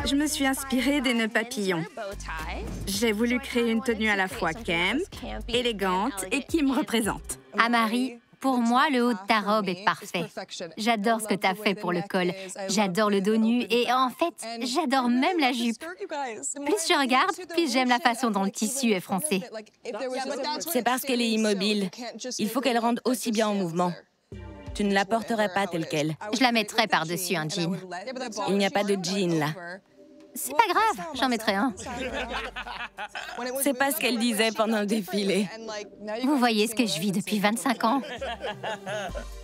Je me suis inspirée des nœuds papillons. J'ai voulu créer une tenue à la fois camp, élégante et qui me représente. Amari, pour moi, le haut de ta robe est parfait. J'adore ce que tu as fait pour le col. J'adore le dos nu et en fait, j'adore même la jupe. Plus je regarde, plus j'aime la façon dont le tissu est froncé. C'est parce qu'elle est immobile. Il faut qu'elle rende aussi bien en mouvement. Tu ne la porterais pas telle qu'elle. Je la mettrais par-dessus un jean. Il n'y a pas de jean, là. C'est pas grave, j'en mettrai un. C'est pas ce qu'elle disait pendant le défilé. Vous voyez ce que je vis depuis 25 ans.